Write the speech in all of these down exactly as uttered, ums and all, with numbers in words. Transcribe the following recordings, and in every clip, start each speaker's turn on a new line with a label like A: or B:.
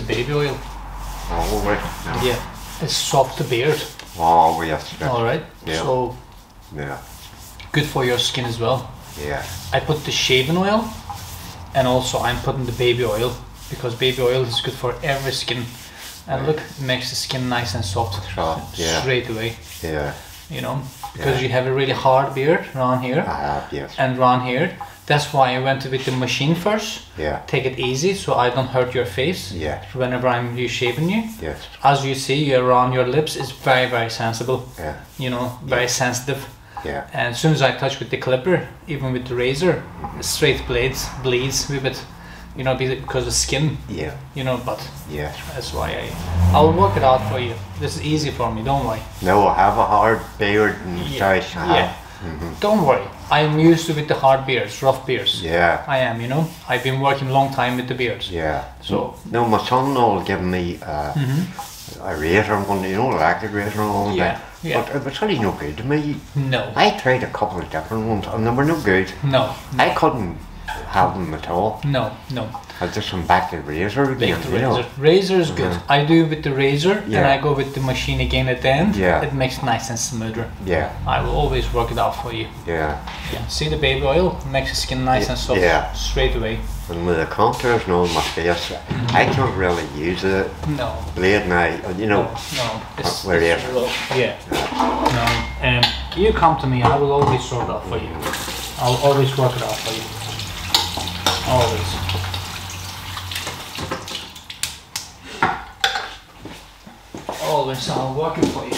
A: baby oil.
B: Oh, wait. No.
A: Yeah, it's soft beard.
B: Oh, yes. yes.
A: All right.
B: Yeah.
A: So
B: Yeah.
A: good for your skin as well.
B: Yeah.
A: I put the shaving oil, and also I'm putting the baby oil because baby oil is good for every skin. And
B: Right.
A: look, it makes the skin nice and soft
B: Soft, yeah.
A: straight away.
B: Yeah.
A: You know, because
B: Yeah.
A: you have a really hard beard around here
B: I have, yes.
A: and around here. That's why I went with the machine first.
B: Yeah.
A: Take it easy so I don't hurt your face.
B: Yeah.
A: Whenever I'm you shaving you.
B: Yes.
A: As you see, around your lips is very very sensible.
B: Yeah.
A: You know, very
B: Yeah.
A: sensitive.
B: Yeah.
A: And as soon as I touch with the clipper, even with the razor, straight blades bleeds with it. You know, because of skin.
B: Yeah.
A: You know, but
B: Yes.
A: that's why I I'll work it out for you. This is easy for me. Don't worry.
B: No, I have a hard beard and
A: Yeah.
B: such. I have.
A: Yeah. Don't worry. I am used to with the hard beards, rough beards.
B: Yeah.
A: I am. You know, I've been working a long time with the beards.
B: Yeah.
A: So-
B: no, my son will give me uh, a razor, one, you know, electric razor and all
A: Yeah,
B: that.
A: yeah.
B: But it was really no good to me.
A: No.
B: I tried a couple of different ones and they were no good.
A: No.
B: I couldn't have them at all.
A: No. No.
B: I just went back to the razor again,
A: Like the
B: you know.
A: razor. Razor is good. I do with the razor, and
B: Yeah.
A: I go with the machine again at the end.
B: Yeah.
A: It makes nice and smoother.
B: Yeah.
A: I will always work it out for you.
B: Yeah.
A: Yeah. See the baby oil makes the skin nice
B: Yeah,
A: and soft
B: yeah.
A: straight away.
B: And with the contours and all my face, I can't really use the
A: No.
B: blade now, you know.
A: No. It's,
B: where
A: it's
B: is it?
A: low. Yeah. No. Um, you come to me. I will always sort it out for you. I'll always work it out for you. Always. Always, I'll work it for you.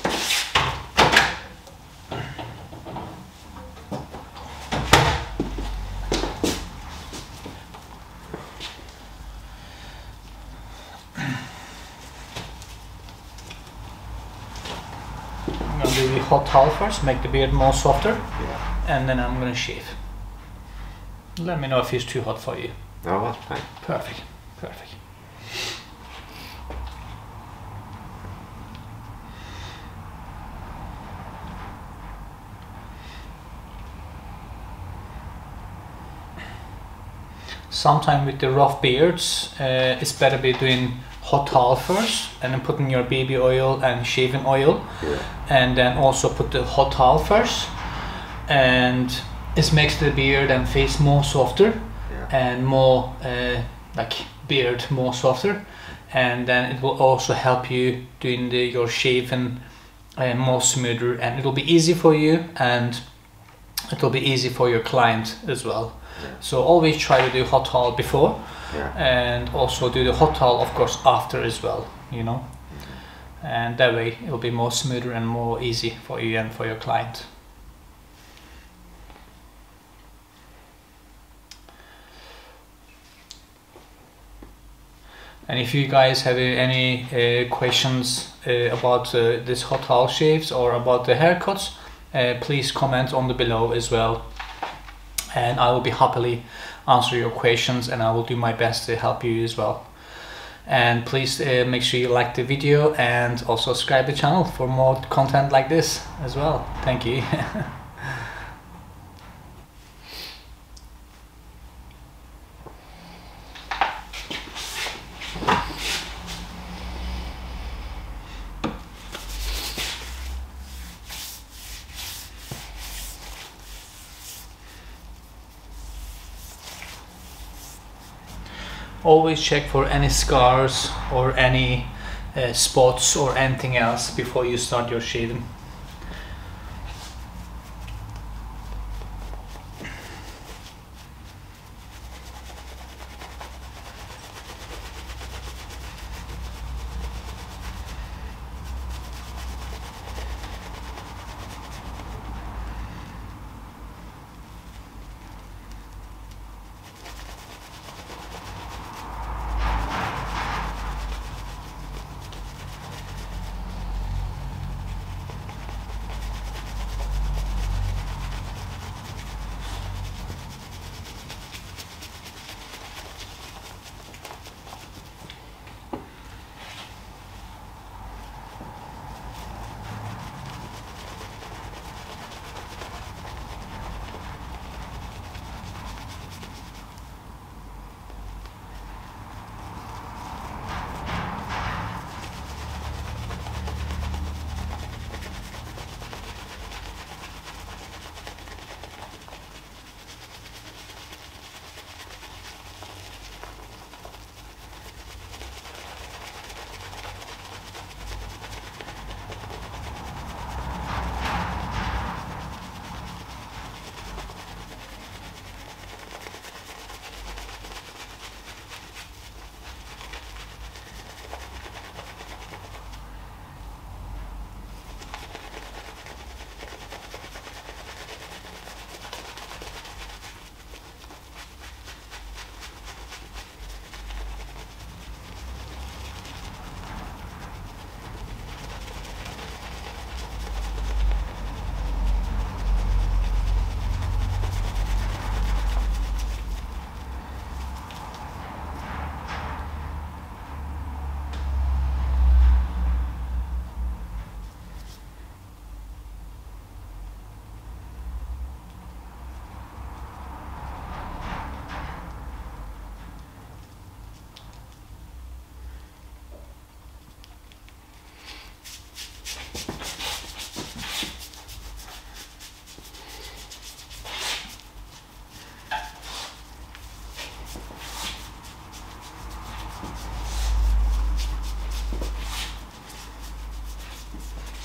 A: I'm gonna do the hot towel first, make the beard more softer,
B: Yeah.
A: and then I'm gonna shave. Let me know if it's too hot for you.
B: No, that's fine.
A: Perfect, perfect. Sometimes with the rough beards, uh, it's better be doing hot towel first, and then putting your baby oil and shaving oil,
B: Yeah.
A: and then also put the hot towel first, and it makes the beard and face more softer,
B: Yeah.
A: and more uh, like beard more softer, and then it will also help you doing the your shaving uh, more smoother, and it'll be easy for you, and it'll be easy for your client as well.
B: Yeah.
A: So always try to do hot towel before,
B: Yeah.
A: and also do the hot towel of course after as well, you know, and that way it'll be more smoother and more easy for you and for your client. And if you guys have uh, any uh, questions uh, about uh, this hot towel shaves or about the haircuts, uh, please comment on the below as well, and I will be happily answer your questions, and I will do my best to help you as well. And please uh, make sure you like the video and also subscribe the channel for more content like this as well. Thank you. Always check for any scars or any uh, spots or anything else before you start your shaving.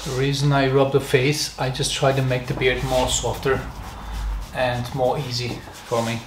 A: The reason I rub the face, I just try to make the beard more softer and more easy for me.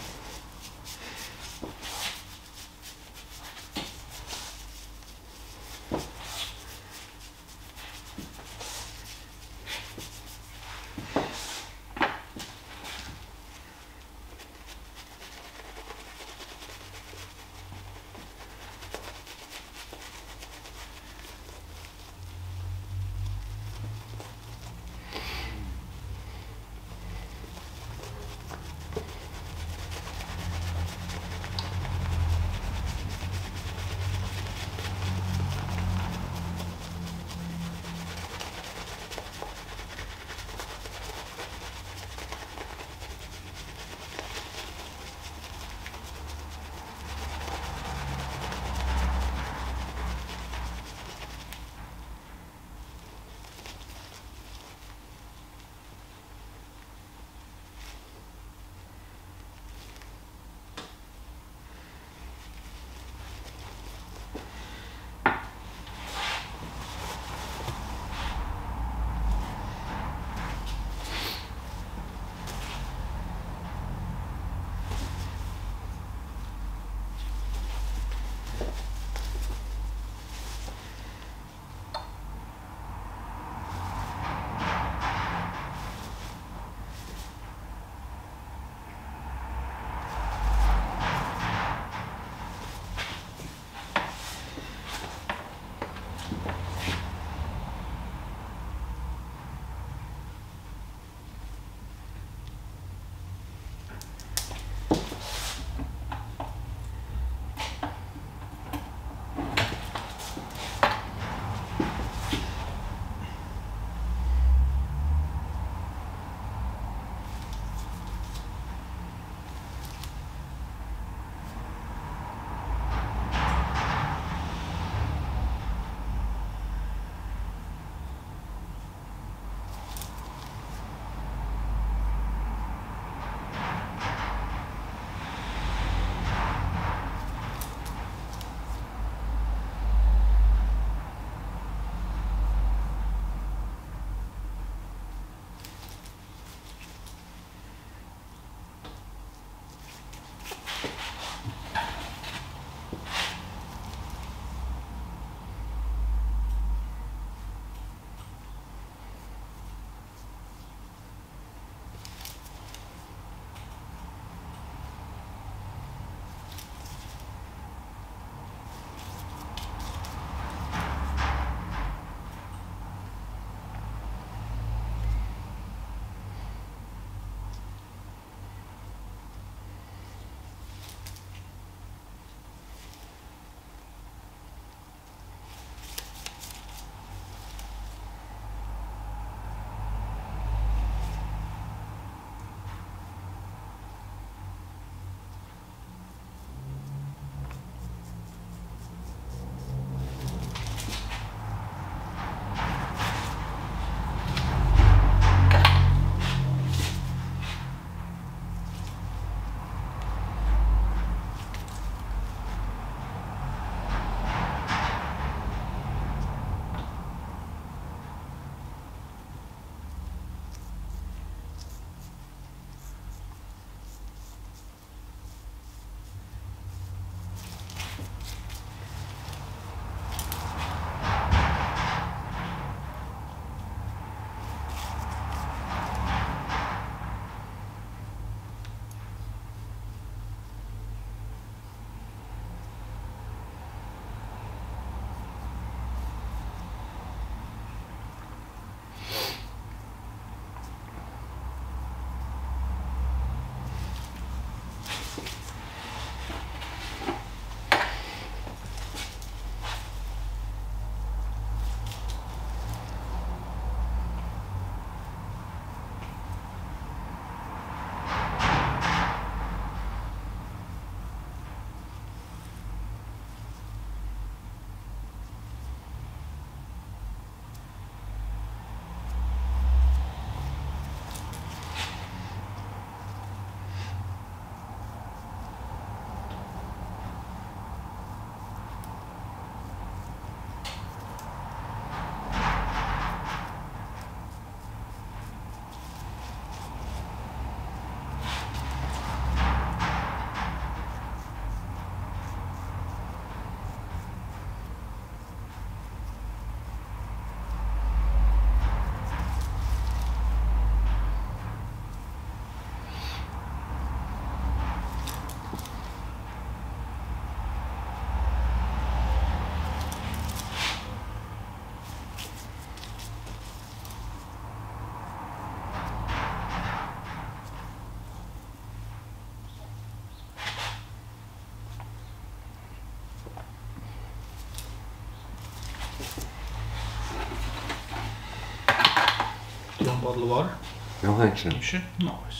A: bottle of water?
B: No, thanks.
A: You sure? No worries.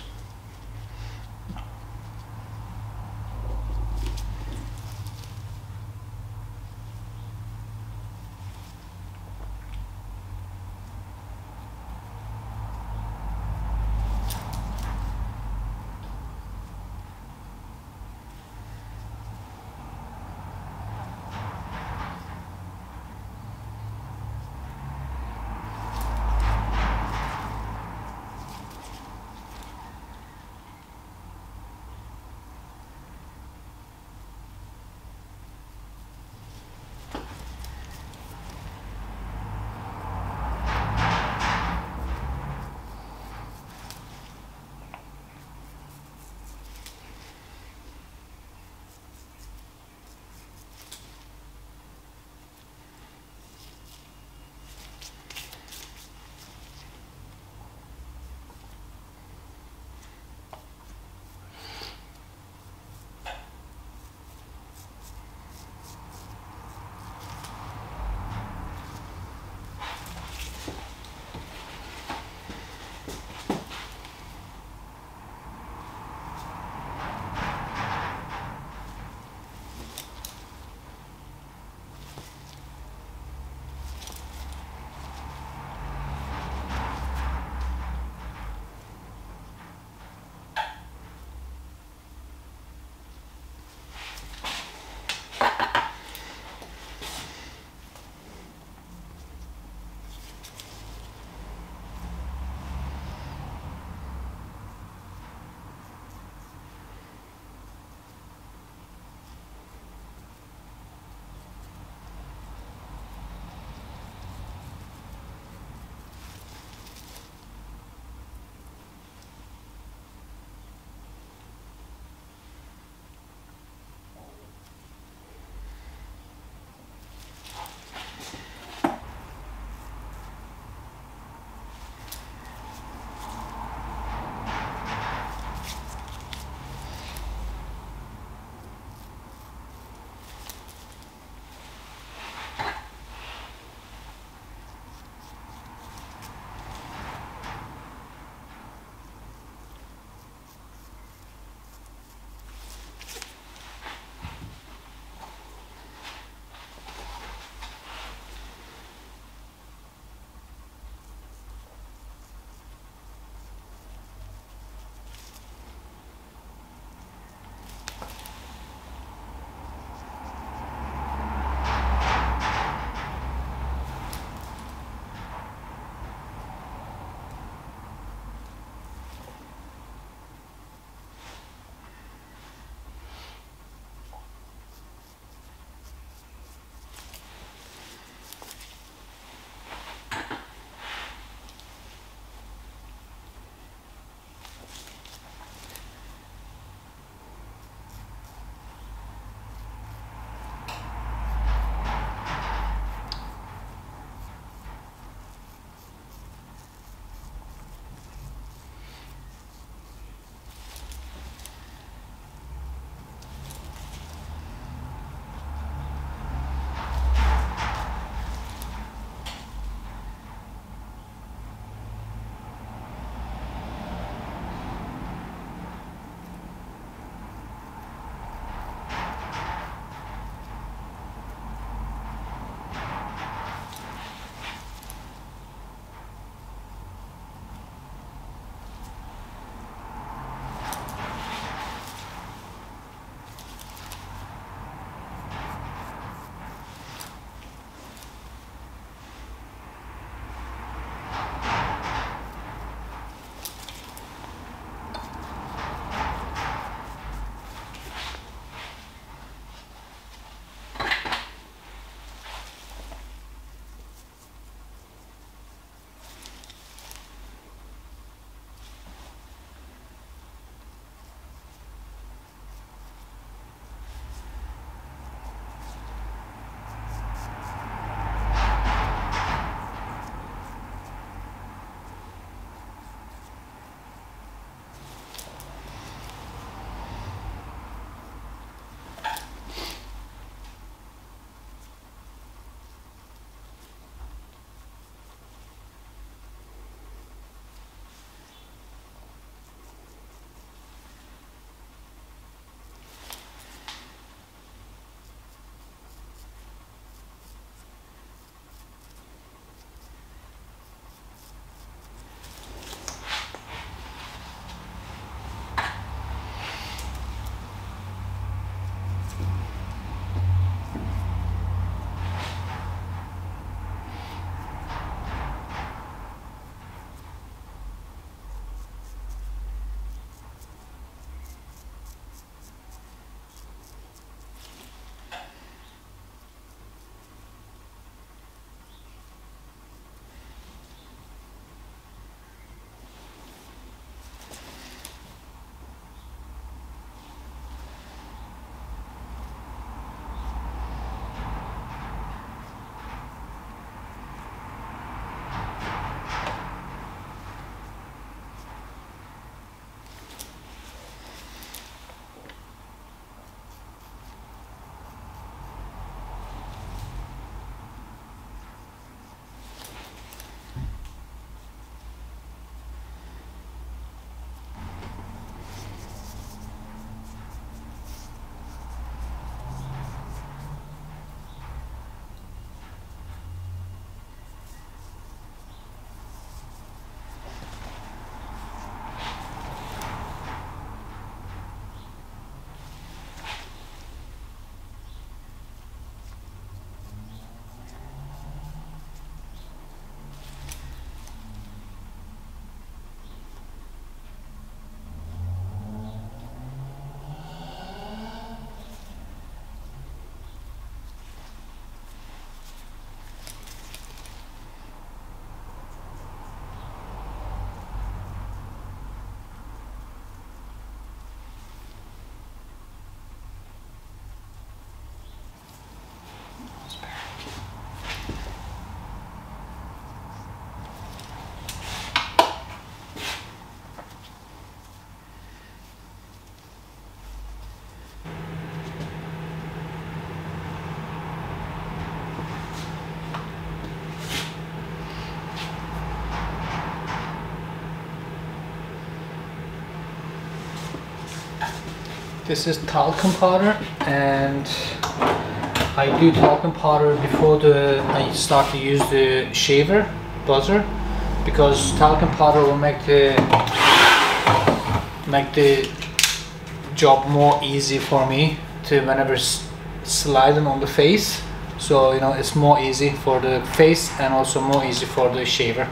A: This is talcum powder, and I do talcum powder before the I start to use the shaver buzzer, because talcum powder will make the make the job more easy for me to whenever s sliding on the face. So you know, it's more easy for the face and also more easy for the shaver.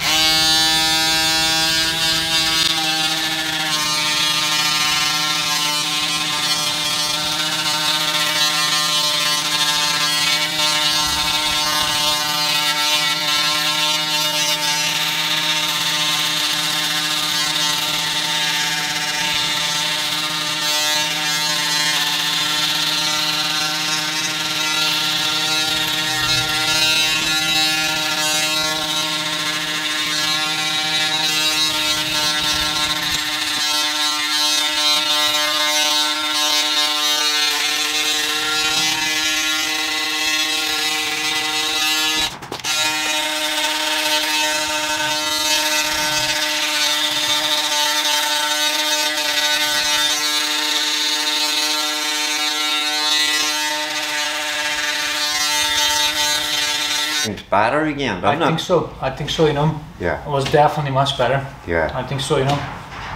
B: It's better again, doesn't
A: I
B: it?
A: think so. I think so, you know.
B: Yeah.
A: It was definitely much better.
B: Yeah.
A: I think so, you know.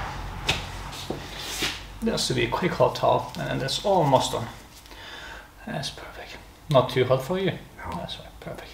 A: This should be a quick hot towel, and that's almost done. That's perfect. Not too hot for you?
B: No.
A: That's right, perfect.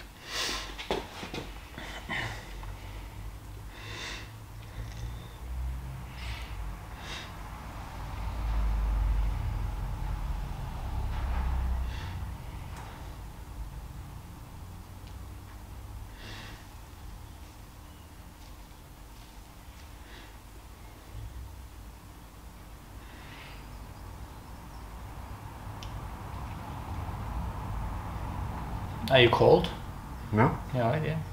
A: Are you cold?
B: No?
A: Yeah, right, yeah.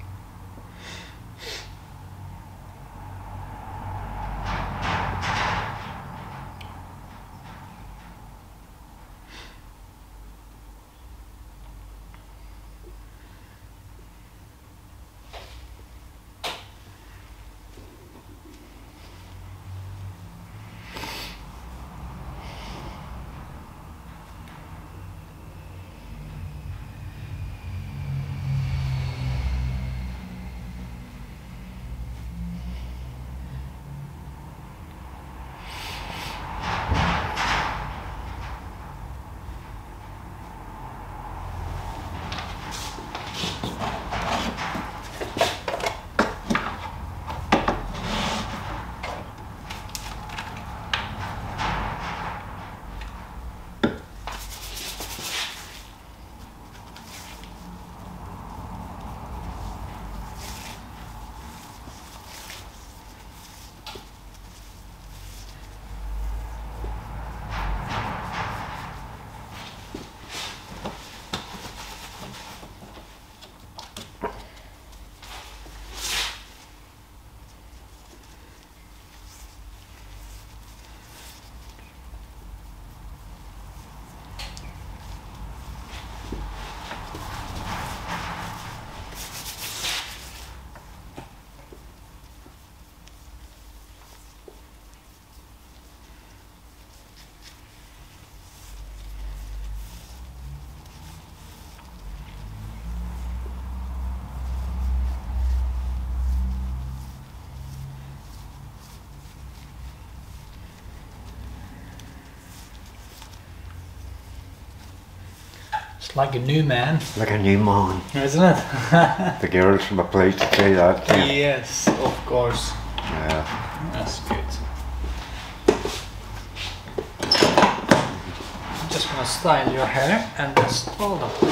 A: It's like a new man,
B: Like a new man.
A: isn't it?
B: The girls from a place to say that. Yeah.
A: Yes, of course.
B: Yeah.
A: That's good. I'm just gonna style your hair and just hold on.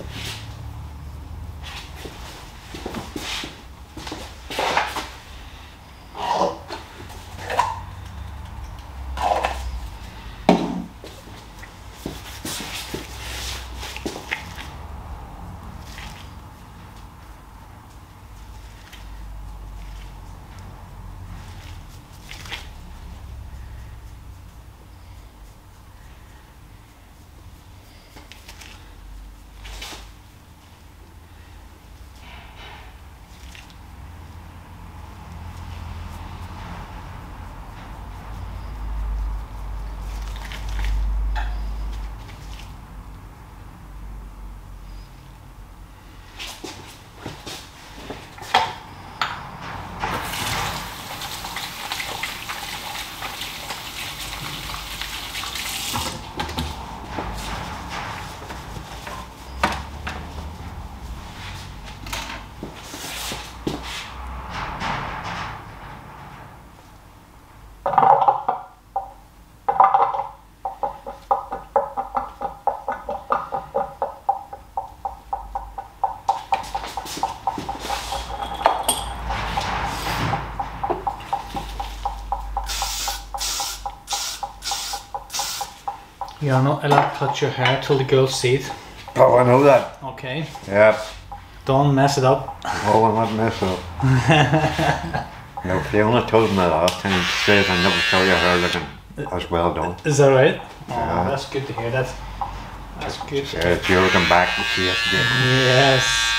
A: You're not allowed to touch your hair till the girls see it.
B: Oh, I know that.
A: Okay.
B: Yeah.
A: Don't mess it up.
B: Oh, I might mess up. No, Fiona told me last time, she says I never saw your hair looking as well done.
A: Is that right? Oh,
B: Yeah.
A: that's good to hear that. That's good.
B: Yeah, if you're looking back, you see it again.
A: Yes.